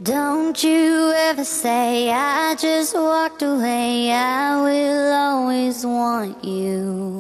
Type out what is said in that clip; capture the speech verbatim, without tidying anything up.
Don't you ever say I just walked away. I will always want you.